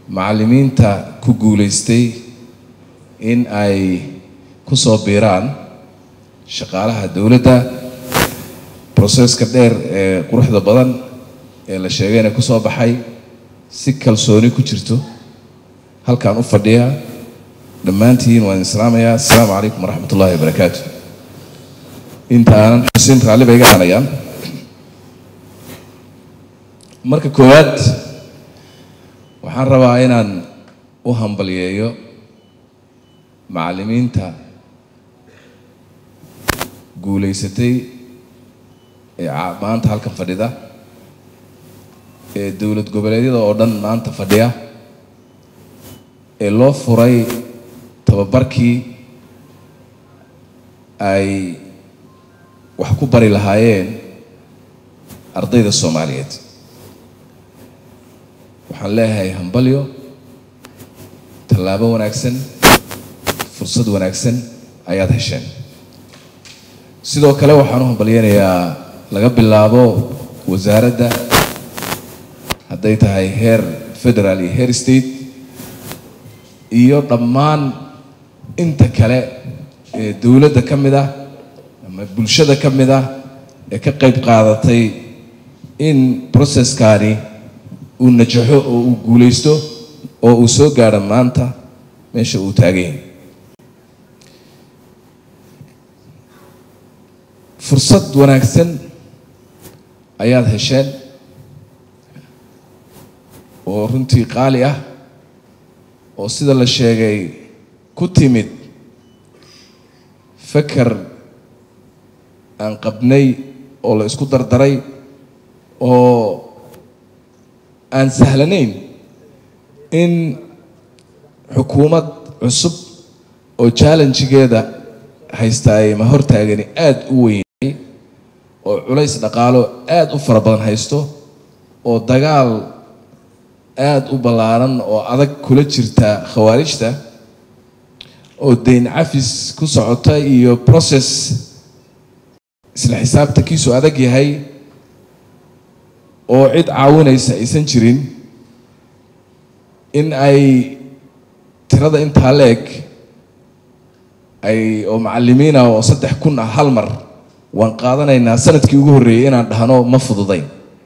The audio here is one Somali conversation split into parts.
macallimiinta ku guuleystay in ay ku soo biiraan shaqaalaha dawladda processka dheer ee quruxda badan ee la sheegay inay ku soo baxay si kalsooni ku jirto halkaan u fadhiya dhammaantiin waan islaamayaa. assalaamu calaykum waraxmatullaahi wabarakaatu. intaan xusin raalli bay iga hanayaan. marka koowaad waxaan rabaa inaan u hambalyeeyo macallimiinta guuleysatay ee maanta halkan fadhida ee dowlad goboleedyada oo dhan maanta fadhiya ee loo furay tababarkii ay wax ku bari lahaayeen ardayda Soomaaliyeed. waxaan leeyahay hambalyo, tallaabo wanaagsan, fursad wanaagsan ayaad hesheen. sidoo kale waxaan u hambalyeynayaa laga bilaabo wasaaradda hadday tahay heer federal iyo heer state iyo dhammaan inta kale ee dawladda ka mid ah ama bulshada ka mid ah ee ka qayb qaadatay in processkaani uu najaxo oo uu guuleysto oo uu soo gaaro maanta meesha uu taagan yahay. fursad wanaagsan ayaad hesheen oo runtii qaali ah oo sida la sheegay ku timid fakar aan qabnay oo la isku dardaray oo aan sahlanayn in xukuumad cusub oo challenge-geeda haystaay ma hortaagani aad u weyn oo culays dhaqaalo aad u fara badan haysto oo dagaal aad u ballaaran oo adag kula jirta khawaarijta oo deyn cafis ku socota iyo process isla xisaabtankiisu adag yahay oo cid caawinaysa aysan jirin in ay tirada intaa leeg ay oo macallimiina oo 3,000 ah hal mar waan qaadanaynaa sanadkii ugu horreeyay inaan dhahno ma fududayn.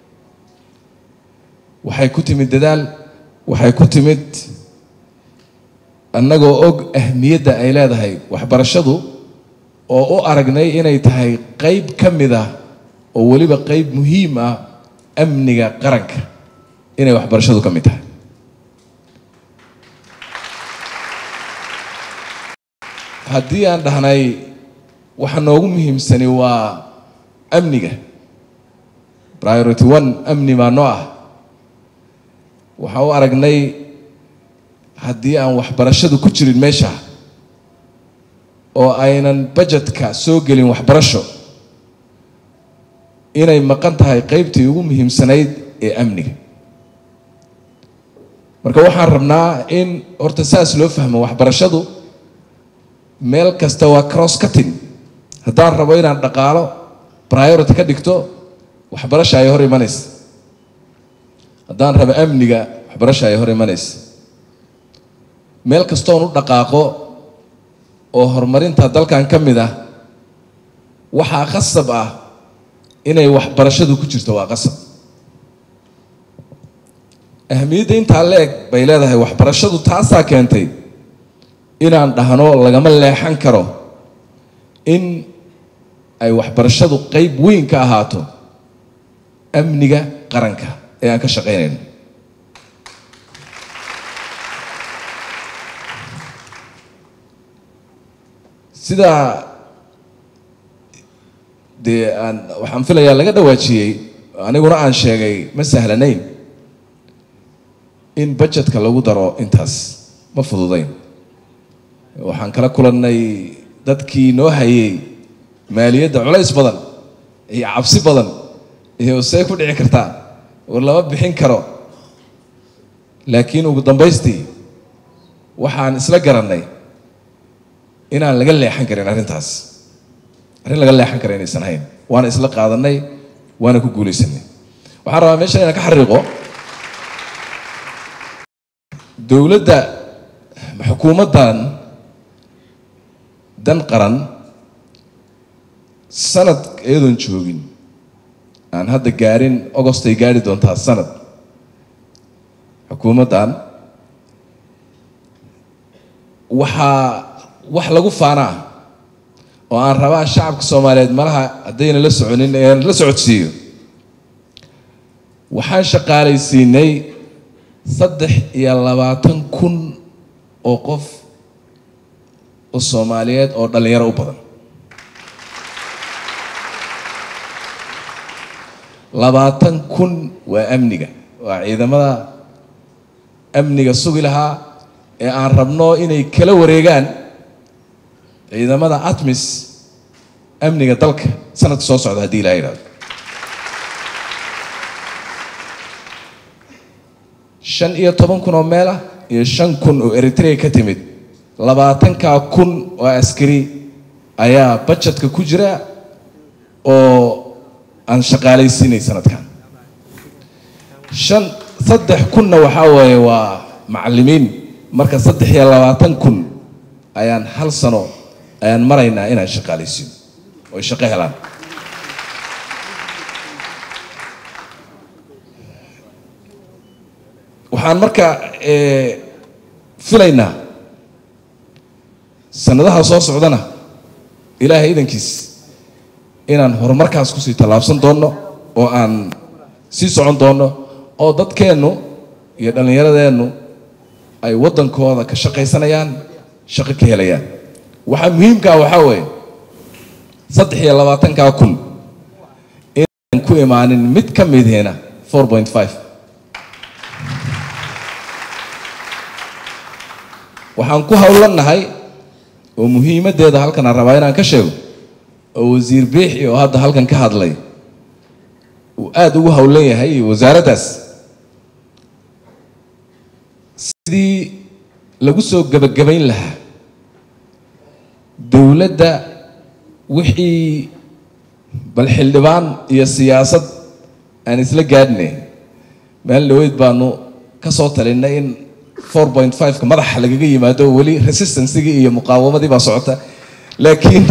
waxay ku timid dadaal, waxay ku timid annagoo og ahmiyadda ay leedahay waxbarashadu oo u aragnay inay tahay qayb ka mid ah oo weliba qayb muhiim ah amniga qaranka inay waxbarashadu ka mid tahay. haddii aan dhahnay waxa noogu muhiimsani waa amniga, priority 1 amni baa noo ah, waxaan u aragnay haddii aan waxbarashadu ku jirin meesha oo aynan budgetka soo gelin waxbarasho inay maqan tahay qaybtii ugu muhiimsanayd ee amniga. marka waxaan rabnaa in horta saas loo fahmo waxbarashadu meel kasta waa cross cutting. haddaan rabo inaan dhaqaalo priority ka dhigto waxbarasha ay hor imanaysa, haddaan rabo amniga waxbarasha ay hor imanaysa. meel kastoon u dhaqaaqo oo horumarinta dalkan ka mid ah waxaa qasab ah inay waxbarashadu ku jirto, waa qasab. ahmiyadda intaa leeg bay leedahay waxbarashadu. taasaa keentay inaan dhahno lagama leexan karo in ay waxbarashadu qayb weyn ka ahaato amniga qaranka ee aan ka shaqaynayno. sidaa dee waxaan filayaa laga dhawaajiyey aniguna aan sheegay ma sahlanayn in budgetka lagu daro intaas, ma fududayn. waxaan kala kulannay dadkii noo hayay maaliyadda culays badan iyo cabsi badan iyo see ku dhici kartaa war lama bixin karo. laakiin ugu dambaystii waxaan isla garannay inaan laga leexan karin arrintaas, arrin laga leexan kara inaysan ahayn. waana isla qaadanay, waana ku guulaysanay. waxaan rabaa meeshan inaan ka xariiqo dowladda xukuumaddan dan qaran sanad eedan joogin aan hadda gaarin August ay gaari doontaa sanad xukuumaddan wax lagu faanaa oo aan rabaa shacabka Soomaaliyeed malaha hadayna la soconin ee la socodsiiyo waxaan shaqaalaysiinay 23,000 oo qof oo Soomaaliyeed oo dhalinyaro u badan 20,000 waa amniga waa ciidamada amniga sugi lahaa ee aan rabno inay kala wareegaan ciidamada ATMIS amniga dalka sanadka soo socda hadii la yiraahdo 15,000 oo meel ah iyo 5,000 oo Eritrea ka timid 20,000 oo askari ayaa budgetka ku jira oo aan shaqaalaysiinay sanadkan 3,000 waxa weeye waa macallimiin marka 23,000 ayaan hal sano ayaan maraynaa inaan shaqaalaysiin oo shaqo helaan waxaan marka filaynaa sanadaha soo socdana ilaahay idankiis inaan horumarkaas ku sii talaabsan doono oo aan sii socon doono oo dadkeenu iyo dhalinyaradeennu ay wadankooda ka shaqaysanayaan shaqo ka helayaan waxa muhiimka waxa weeye 23,000 in ku imaanin mid ka midina 4.5 waxaan ku hawlanahay oo muhiimadeeda halkan aan rabaa inaan ka sheego oo wasiir Biixi oo hadda halkan ka hadlay uu aad ugu hawlan yahay wasaaraddaas sidii lagu soo gabagabayn lahaa dowladda wixii bal xildhibaan iyo siyaasad aan isla gaadhnay meel dhaweyd baanu ka soo talinay in 4.5 ka madaxa lagaga yimaado wali resistance-igi iyo muqaawamadii baa socota laakiin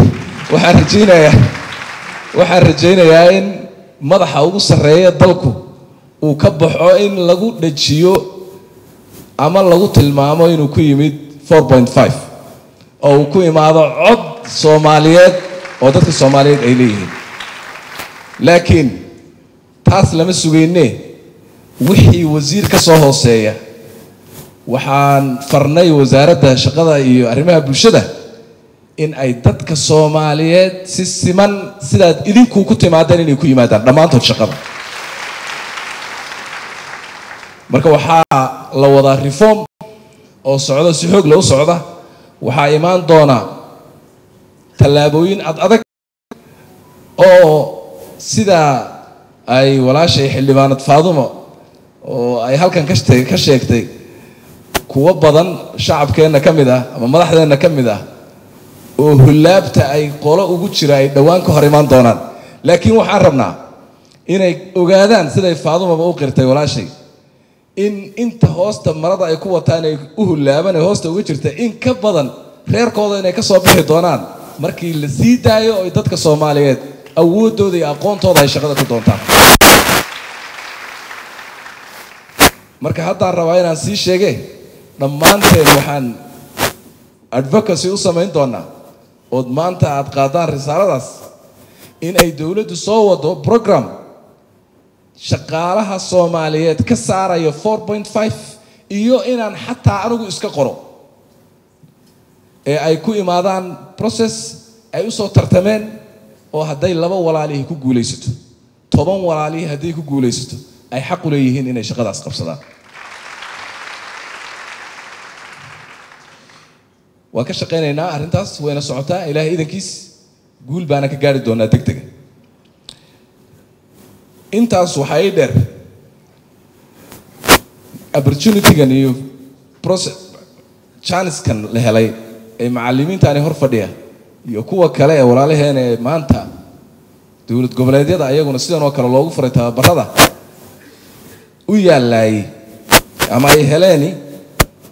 waxaan rajaynayaa in madaxa ugu sareeya dalku uu ka baxo in lagu dhajiyo ama lagu tilmaamo inuu ku yimid 4.5 oo uu ku imaado cod Soomaaliyeed oo dadka Soomaaliyeed ay leeyihiin laakiin taas lama sugayne wixii wasiir ka soo hooseeya waxaan farnay wasaaradda shaqada iyo arrimaha bulshada in ay dadka Soomaaliyeed si siman sidaad idinku ku timaadeen inay ku yimaadaan dhamaantood shaqada marka waxaa la wada reform oo socdo si xoog loo socda waxaa imaan doona tallaabooyin adag oo sida ay walaashay xildhibaanad Faadumo oo ay halkan ka sheegtay kuwa badan shacabkeena kamid ah ama madaxdeena kamid ah oo hulaabta ay qolo ugu jira ay dhawaan ka hor imaan doonaan laakiin waxaan rabnaa inay ogaadaan siday Faadumo u qirtay walaashay in inta hoosta marada ay ku wataan ay u hulaaban ee hoosta ugu jirta in ka badan reerkooda inay ka soo bixi doonaan markii la sii daayo oo dadka Soomaaliyeed awoodooda iyo aqoontooda ay shaqada ku doontaan marka hadda rabaa inaan sii sheegay dhammaanteen waxaan advocacy u samayn doonaa oo maanta aad qaadaan risaaladaas in ay dawladdu soo wado program shaqaalaha Soomaaliyeed ka saarayo 4.5 iyo inaan xataa anigu iska qoro ee ay ku imaadaan process ay u soo tartameen oo hadday 2 walaalihi ku guuleysato 10 walaalihi hadday ku guuleysato ay xaq u leeyihiin inay shaqadaas qabsadaan waan ka shaqeynaynaa arrintaas wayna socotaa ilaahay idankiis guul baana ka gaari doonaa degdeg intaas waxay dheer opportunity-gan iyo process chance-kan la helay ee macallimiintaani hor fadhiya iyo kuwa kale ee walaalaheena ee maanta dawlad goboleedyada ayaguna sidan oo kale loogu furay tababarada u yaalay ama ay heleeni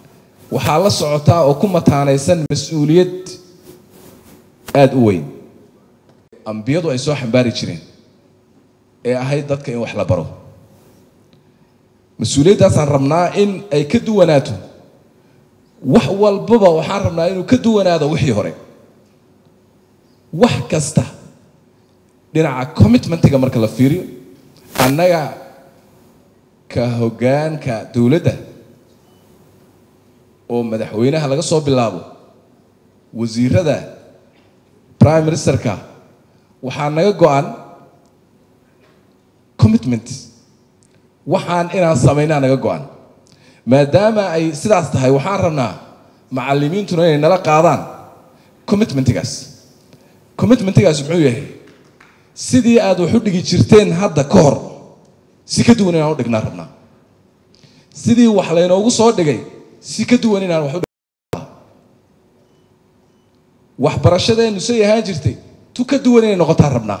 waxaa la socotaa oo ku mataanaysan mas'uuliyad aad u weyn ambiyadu ay soo xambaari jireen ee ahayd dadka in wax la baro mas'uuliyadaasaan rabnaa in ay ka duwanaato wax walbaba waxaan rabnaa inuu ka duwanaado wixii hore wax kasta dhinaca commitmentiga marka la fiiriyo annaga ka hoggaanka dowladda oo madaxweynaha laga soo bilaabo wasiirada prime ministerka waxaa naga go'an commitment waxaan inaan samaynaa naga go'an maadaama ay sidaas tahay waxaan rabnaa macallimiintuna inay nala qaadaan commitmentigaas muxuu yahay sidii aad wax u dhigi jirteen hadda ka hor si ka duwan inaan u dhignaa rabnaa sidii wax laynoogu soo dhigay si ka duwan inaan wax u dhignaa waxbarashadeennu say ahaan jirtay tu ka duwan inay noqotaan rabnaa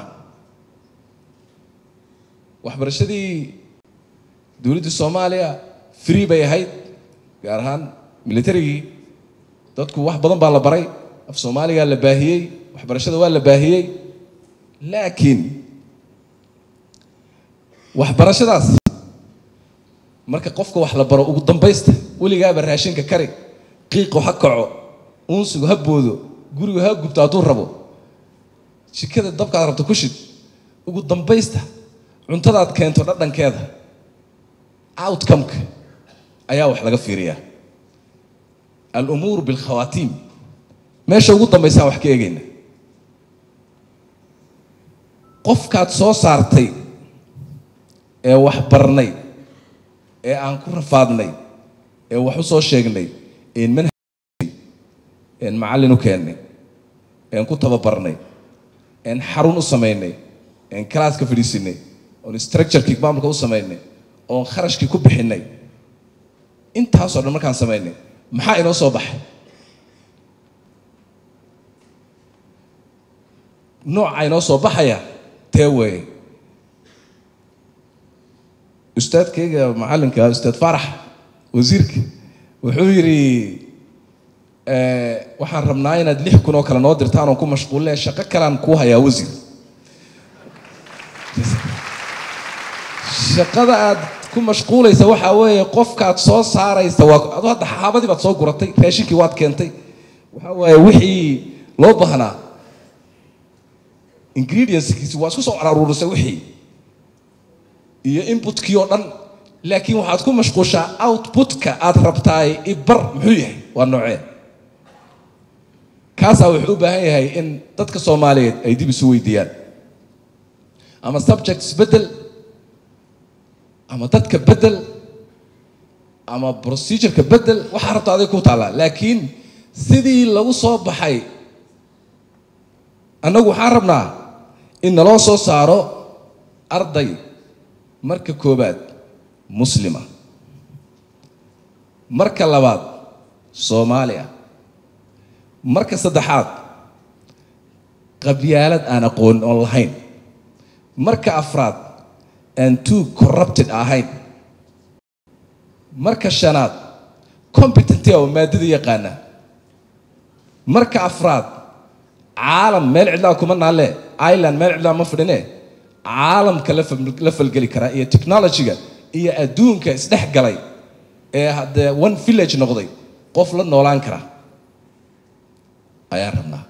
waxbarashadii dowladda Soomaaliya free bay ahayd gaar ahaan militarigii dadku wax badan baa la baray af Soomaaliga la baahiyay waxbarashada waa la baahiyay laakiin waxbarashadaas marka qofka wax la baro ugu dambaysta weligaaba raashinka kari qiiqo ha kaco uunsigu ha boodo guriga ha gubto hadduu rabo jikada dabkaad rabto ku shid ugu dambaysta cuntadaad keento dhadhankeeda outcome-ka ayaa wax laga fiiriyaa al-umuur bil-khawaatim meesha ugu dambaysaa wax ka eegayna qofkaad soo saartay ee wax barnay ee aan ku rafaadnay ee wax u soo sheegnay een manhaj een macallin u keennay een ku tababarnay een xarun u samaynay een class ka fadhiisinay oo structure-kii maamulka u samaynay oo kharashkii ku bixinay intaasoo dhan markaan samaynay maxaa inoo soo baxay nooca inoo soo baxaya tee weeye ustaadkayga macallinka ustaad Farax wasiirka wuxuu yiri waxaan rabnaa inaad 6,000 oo kale noo dirtaan oo ku mashquulay shaqo kalaan ku hayaa wasiir shaqada aad ku mashquulaysa waxa weeye qofkaad soo saaraysa waa hadda xaabadii baad soo guratay raashinkii waad keentay waxa weeye wixii loo baahnaa ingredients waa isku soo aruurisay wixii iyo inputkii oo dhan laakiin waxaad ku mashquushaa outputka aad rabtaay ibar muxuu yahay waa noocee kaasaa wuxuu u baahan yahay in dadka Soomaaliyeed ay dib isu weydiiyaan ama subjects bedel ama dadka bedel ama procedure-ka bedel waxa rabta adiga ku taala laakiin sidii lagu soo baxay anagu waxaan rabnaa in naloo soo saaro arday marka koobaad muslima marka labaad Soomaaliya marka saddexaad qabyaalad aan aqoon oo lahayn marka afraad and too corrupted ahayn marka shanaad competent oo maadada yaqaana marka afraad caalam meel cidla kuma naale island meel cidla ma fadhine caalamka la falgeli kara iyo technology-ga iyo adduunka isdhex galay ee hadda one village noqday qof la noolaan kara ayaan rabnaa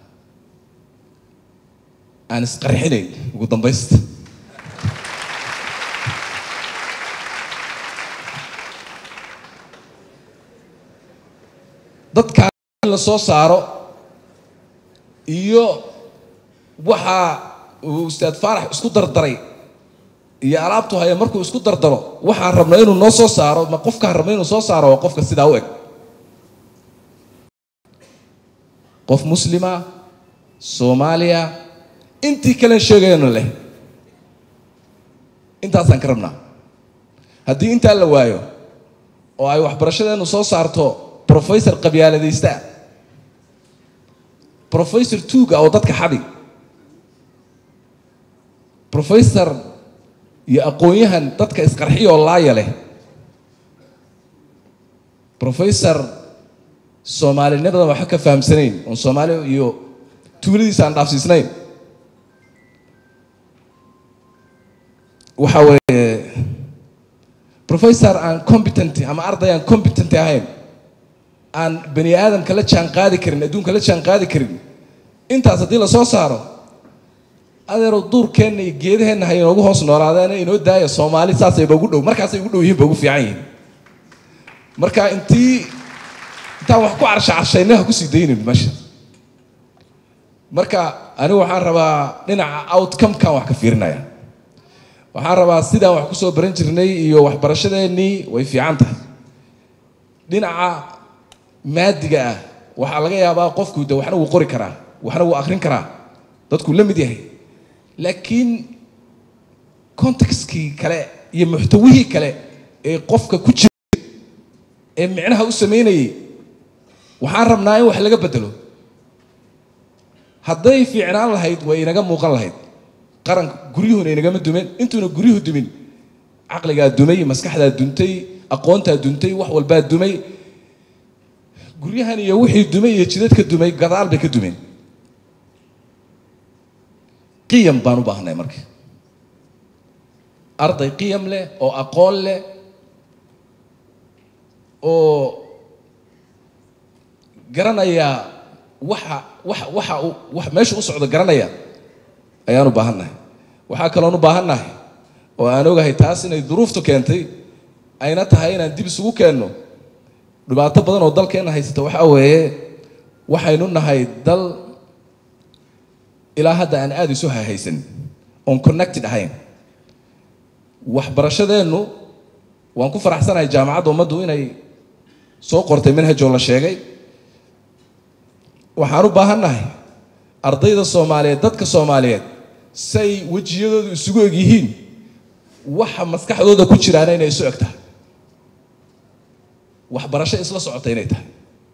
aan isqarxinay ugu dambaysta dadka la soo saaro iyo waxa ustaad Farax isku dardaray iyo alaabtu haya markuu isku dardaro waxaan rabnaa inuu noo soo saaro ma qofka rabnaa inuu soo saaro qofka sidaa u eg qof muslima Soomaaliya intii kale sheegayno leh intaasaan ka rabnaa haddii intaa la waayo oo ay waxbarashadeenu soo saarto professor qabyaaladaysta professor tuuga oo dadka xadi professor iyo aqoonyahan dadka isqarxiyo laaya leh professor Soomaali nabada waxa ka fahamsanayn oo Soomaali iyo tuuladiisa aan dhaafsiisnayn waxa weeye professor aan competent ama arday aan competent ahayn aan bani aadam kala jaan qaadi karin adduunka la jaan qaadi karin intaas hadii la soo saaro adeero duurkeena iyo geedaheena hay inoogu hoos noolaadeen inoo daaya Soomaali saasay ugu dhow markaas ay ugu dhow yihiin ugu fiican yihiin marka intii wax ku arshacashaynaha ku sii deeynin meesha marka anigu waxaan rabaa dhinaca outcome kan wax ka fiirinaya waxaan rabaa sidaan wax ku soo baran jirnay iyo waxbarashadeennii way fiican tahay dhinaca maadiga ah waxa laga yaabaa qofku waxna uu qori karaa waxna uu akhrin karaa dadku la mid yahay laakiin contextkii kale iyo muxtawihii kale ee qofka ku jira ee micnaha u sameynayay waxaan rabnaa in wax laga bedelo hadday fiicnaan lahayd way inaga muuqan lahayd qaranka guryuhuna inagama dumin intuuna guryuhu dumin caqligaa dumay maskaxdaa duntay aqoontaa duntay wax walbaa dumay guryahan iyo wixii dumay iyo jidadka dumay gadaal bay ka dumeen qiyam baan u baahnay marka arday qiyam leh oo aqoon leh oo garanaya waxa meesha u socdo garanaya ayaan u baahannahay waxa kale oo u baahannahay oo aan ogahay taas inay duruuftu keentay ayna tahay inaan dib isugu keenno dhibaato badan oo dalkeena haysata waxa weeye waxaynu nahay dal ilaa hadda aan aad isu haysan on connected ahayn waxbarashadeenu waan ku faraxsanahay jaamacadda ummaddu inay soo qortay manhaj oo la sheegay waxaan u baahannahay ardayda Soomaaliyeed dadka Soomaaliyeed say wajiyadoodu isugu eg yihiin waxa maskaxdooda ku jiraan inay isu egtahay waxbarasho isla socotay inay tahay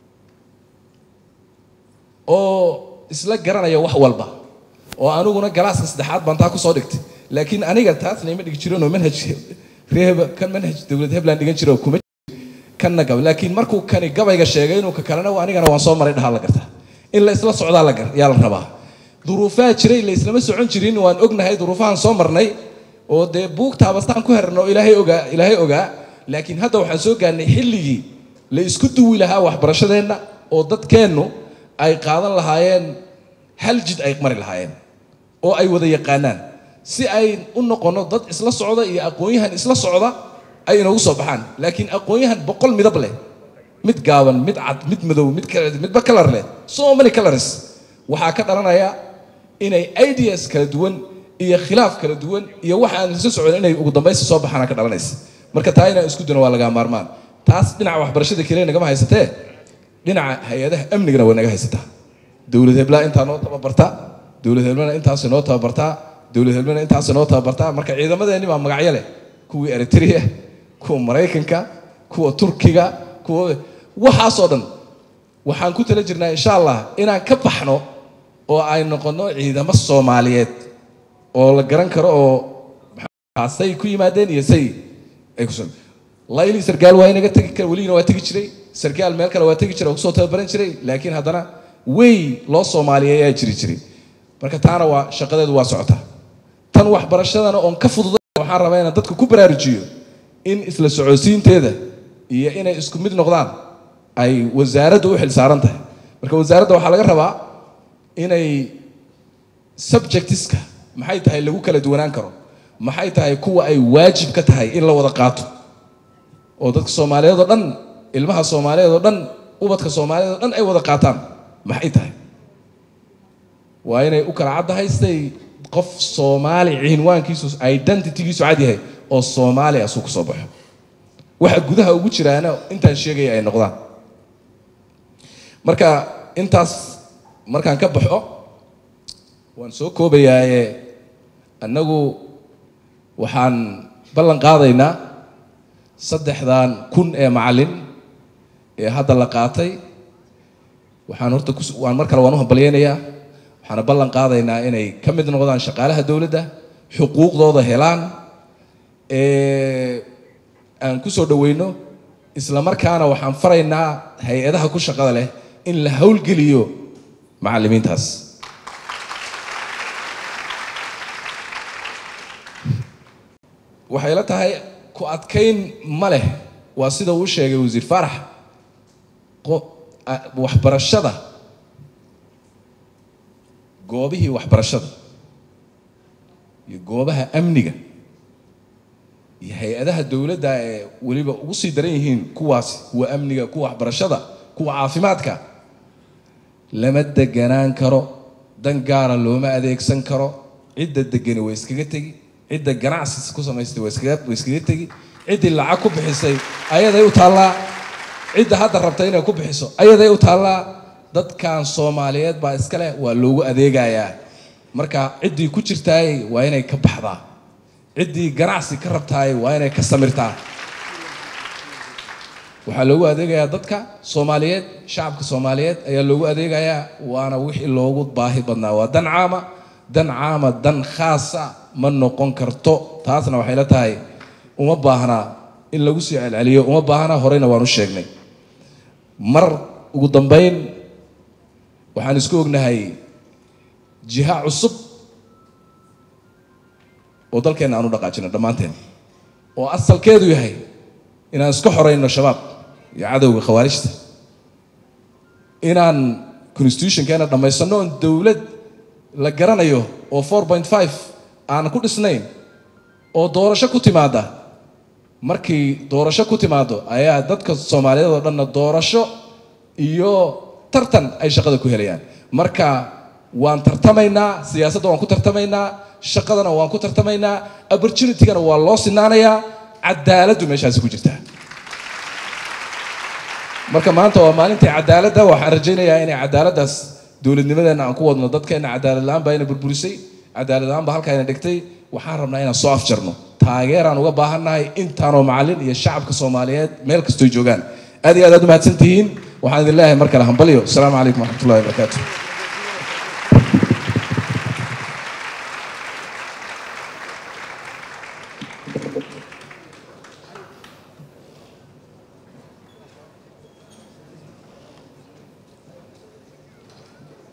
oo isla garanaya wax walba oo aniguna galaaska saddexaad baan taa ku soo dhigtay laakiin aniga taasna ima dhigi jirin oo manhaj reeba kan manhaj dawlad hebland dhigan jiro kuma kanna gab laakiin markuu kani gabayga sheegay inuu ka kalena anigana waan soo maray dhaxal la gartaa in la isla socdaa la rabaa duruufaha jiray la islama socon jirin waan ognahay duruufahan soo marnay oo de buugta abastaan ku herno ilaahay ogaa laakiin hadda waxaan soo gaarnay xilligii la isku duwi lahaa waxbarashadeena oo dadkeennu ay qaadan lahaayeen hal jid ay mari lahaayeen oo ay wada yaqaanaan si ay u noqono dad isla socda iyo aqoonyahan isla socda ay inoogu soo baxaan laakiin aqoonyahan 100 midab leh mid gaaban mid cad mid madow midba color leh so many colors waxa ka dhalanaya inay ideas kala duwan iyo khilaaf kala duwan iyo waxa aan isla socon inay ugu dambaysi soo baxaan ka dhalanaysa marka taa inaan isku dino waa laga maarmaan taas dhinaca waxbarashada kaliya naga haysatee dhinaca hay'adaha amniga waa naga haysataa dawlad hebla inta noo tababarta dawlad hebla intaas noo tababarta dawlad hebla intaas noo tababarta marka ciidamadeeni baa magacyo leh kuwii Eritrea kuwa Mareykanka kuwa Turkiga kuwa waxaasoo dhan waxaan ku tala jirnaa insha Allah inaan ka baxno oo ay noqono ciidamo Soomaaliyeed oo la garan karo oo xasay ku yimaadeen iyo say ay ku soo layli sargaal waa inaga tagi kara waliina waa tagi jiray sargaal meel kale waa tagi jiray oo soo tababaran jiray laakiin haddana way loo Soomaaliyeed ayaa jiray marka taana waa shaqadeedu waa socota tan waxbarashadana oo ka fududay waxaan rabaa inaan dadku ku baraarujiyo in isla socodsiinteeda iyo inay isku mid noqdaan ay wasaaraddu u xil saaran tahay marka wasaaradda waxa laga rabaa inay subjectiska maxay tahay lagu kala duwanaan karo maxay tahay kuwa ay waajib ka tahay in la wada qaato oo dadka Soomaaliyeed oo dhan ilmaha Soomaaliyeed oo dhan ubadka Soomaaliyeed oo dhan ay wada qaataan maxay tahay waa inay u kala cadahaystay qof Soomaali ciinwaankiisu identity-giisu cad yahay oo Soomaali asu ku soo baxo waxa gudaha ugu jiraana intaan sheegay ay noqdaan marka intaas markaan ka baxo waan soo koobayaa annagu waxaan ballan qaadaynaa 3,000 ee macallin ee hadda la qaatay waxaan horta waan mar kale waan u hambalyeeynaa waxaan ballan qaadaynaa inay ka mid noqdaan shaqaalaha dawladda xuquuqdooda helaan aan ku soo dhaweyno isla markaana waxaan faraynaa hay'adaha ku shaqada leh in la hawlgeliyo macallimiintaas. waxay la tahay ku adkayn ma leh, waa sida uu sheegay wasiir Farax, waxbarashada, goobihii waxbarashada iyo goobaha amniga iyo hay'adaha dawladda ee waliba ugu sii daran yihiin kuwaas, kuwa amniga, kuwa waxbarashada, kuwa caafimaadka, lama deganaan karo, dan gaara looma adeegsan karo. cidda degani way iskaga tegi, cidda ganacsi ku samaystay way iskaga tegi, ciddii lacag ku bixisay ayaday u taallaa, cidda hadda rabta inay ku bixiso ayaday u taallaa. dadkan Soomaaliyeed baa iska leh, waa loogu adeegayaa. marka ciddii ku jirtaay waa inay ka baxdaa, ciddii ganacsi ka rabtaay waa inay ka samirtaa. waxaa loogu adeegayaa dadka Soomaaliyeed, shacabka Soomaaliyeed ayaa loogu adeegayaa, waana wixii loogu baahi badnaa. waa dan caama, dan caama, dan khaasa ma noqon karto. taasna waxay la tahay uma baahna in lagu sii celceliyo, uma baahna, horeyna waan u sheegnay. mar ugu dambeyn waxaan isku ognahay jiha cusub oo dalkeena aanu dhaqaajino dhammaanteen, oo asalkeedu yahay inaan iska xoreyno shabaab iyo cadowga khawaarijta, inaan constitutionkeena dhammaysano, oon dawlad la garanayo oo 4.5 aan ku dhisnayn, oo doorasho ku timaada. markii doorasho ku timaado ayaa dadka Soomaaliyeed oo dhan doorasho iyo tartan ay shaqada ku helayaan. marka waan tartamaynaa, siyaasadda waan ku tartamaynaa, shaqadana waan ku tartamaynaa, opportunity-gana waa loo sinaanayaa, cadaaladdu meeshaasi ku jirtaa. marka maanta waa maalintii cadaaladda. waxaan rajaynayaa inay cadaaladdaas dowladnimadeena aan ku wadno. dadkeena cadaalad la'aan baa ina burburisay, cadaalad la'aan baa halkaa ina dhigtay. waxaan rabnaa inaan soo afjarno. taageeraan uga baahannahay intaanoo macallin iyo shacabka Soomaaliyeed meel kastoo joogaan. aad iyo aad u mahadsantihiin. waxaan idin leeyahay mar kale hambalyo. asalaamu calaykum waraxmatullahi wabarakaatu.